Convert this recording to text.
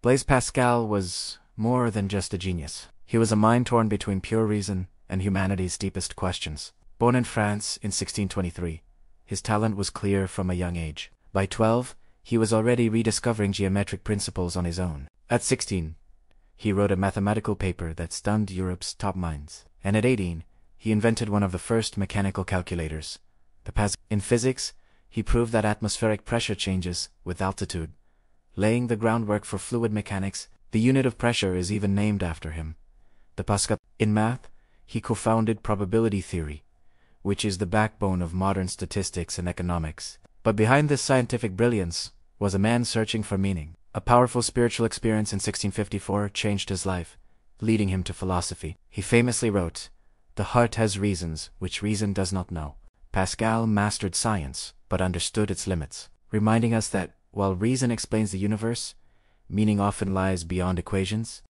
Blaise Pascal was more than just a genius. He was a mind torn between pure reason and humanity's deepest questions. Born in France in 1623, his talent was clear from a young age. By 12, he was already rediscovering geometric principles on his own. At 16, he wrote a mathematical paper that stunned Europe's top minds. And at 18, he invented one of the first mechanical calculators, the Pascaline. In physics, he proved that atmospheric pressure changes with altitude, laying the groundwork for fluid mechanics. The unit of pressure is even named after him, the Pascal. In math, he co-founded probability theory, which is the backbone of modern statistics and economics. But behind this scientific brilliance was a man searching for meaning. A powerful spiritual experience in 1654 changed his life, leading him to philosophy. He famously wrote, "The heart has reasons which reason does not know." Pascal mastered science, but understood its limits, reminding us that, while reason explains the universe, meaning often lies beyond equations.